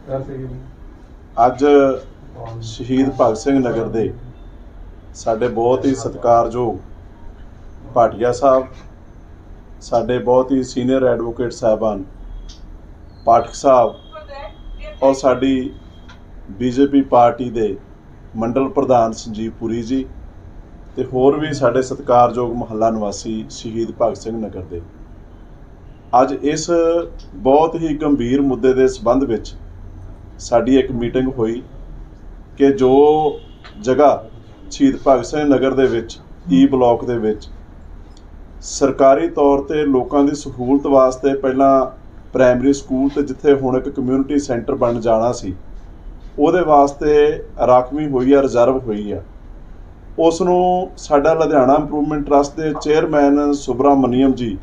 ਅੱਜ ਸ਼ਹੀਦ ਭਗਤ ਸਿੰਘ ਨਗਰ ਦੇ ਸਾਡੇ बहुत ही सत्कारयोग भाटिया साहब, साढ़े बहुत ही सीनियर एडवोकेट साहबान पाठक साहब और साड़ी बीजेपी पार्टी के मंडल प्रधान संजीव पुरी जी ते होर भी साढ़े सत्कारयोग महल्ला निवासी शहीद भगत सिंह नगर के अज इस बहुत ही गंभीर मुद्दे के संबंध विच साड़ी एक मीटिंग हुई कि जो जगह शहीद भगत सिंह नगर दे विच ई ब्लॉक दे विच सरकारी तौर पर लोगों की सहूलत वास्ते पहला प्राइमरी स्कूल ते जिथे हुण एक कम्यूनिटी सेंटर बन जाना सी उहदे वास्ते राखवी हुई है, रिजर्व हुई है। उसनूं साडा लुधियाना इंप्रूवमेंट ट्रस्ट के चेयरमैन सुब्रामनियम जी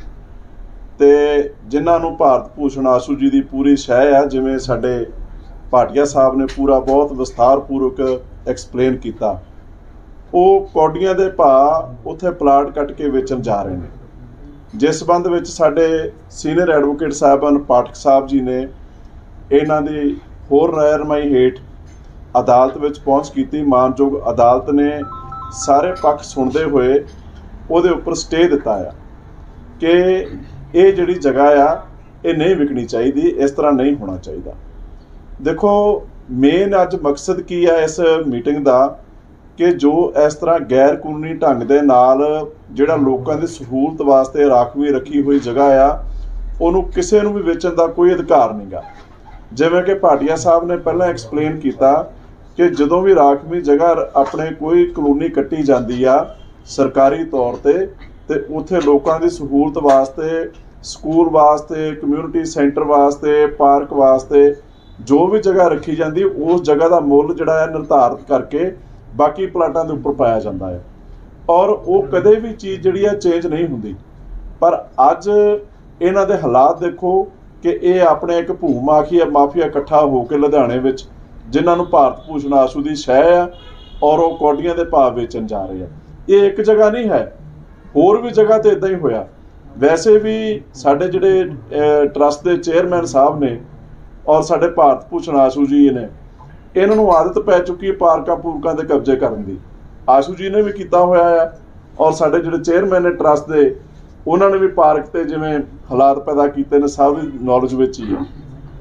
ते जिन्हां नूं भारत भूषण आशू जी की पूरी शह है, जिवें साडे भाटिया साहब ने पूरा बहुत विस्तारपूर्वक एक्सप्लेन किया। वो कौडियां दे भाव उत्थे प्लाट कट के वेचण जा रहे हैं। जिस संबंध में साडे सीनियर एडवोकेट साहबान पाठक साहब जी ने इन्हां दी होर रहनुमाई हेठ अदालत विच पहुँच की। मानयोग अदालत ने सारे पक्ष सुनते हुए उहदे उपर स्टे दिता है कि ये जिहड़ी जगह आ ये नहीं विकनी चाहिए, इस तरह नहीं होना चाहिए। देखो मेन अज मकसद की है इस मीटिंग का कि जो इस तरह गैर कानूनी ढंग के नाल जिहड़ा लोकां दी सहूलत वास्ते राखवी रखी हुई जगह आ उहनूं किसी नूं भी वेचण का कोई अधिकार नहीं गा। जिवें कि भाटिया साहब ने पहलां एक्सप्लेन किया कि जदों भी राखवी जगह अपने कोई कलोनी कट्टी जाती आ सरकारी तौर पर ते उत्थे लोकां दी सहूलत वास्ते स्कूल वास्ते कम्यूनिटी सेंटर वास्ते पार्क वास्ते जो भी जगह रखी जाती उस जगह का मुल जिहड़ा है निर्धारित करके बाकी प्लाटां दे उपर पाया जाता है और वो कदे भी चीज़ जिहड़ी है चेंज नहीं हुंदी। पर अज इन्हां दे हालात देखो कि ये अपने एक भू माफिया इकट्ठा होकर लुधियाने विच जिन्हां नूं भारत भूषण आशू की शह है और वो कौडियां दे भाव वेचण जा रहे हैं। ये एक जगह नहीं है, होर भी जगह तो इदां ही होया। वैसे भी साडे जिहड़े ट्रस्ट के चेयरमैन साहब ने और साडे भारत भूषण आशू जी ने इन्हों आदत पै चुकी है पार्कां पूरकां दे कब्जे करन दी। आशू जी ने भी किया होया है और साडे जिहड़े चेयरमैन ने ट्रस्ट दे उन्होंने भी पार्क ते जिवें हालात पैदा कीते ने सब नॉलेज विच ही है।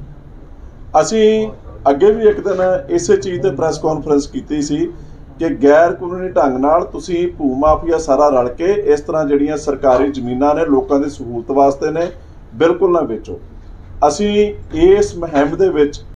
असीं अगे भी एक दिन इसे चीज़ ते प्रैस कॉन्फ्रेंस की सी कि गैर कानूनी ढंग नाल तुसीं भू माफिया सारा रल के इस तरह जिहड़ियां सरकारी जमीनां ने लोकां दी सहूलत वास्ते ने बिल्कुल ना बेचो। असीं इस मुहिम दे विच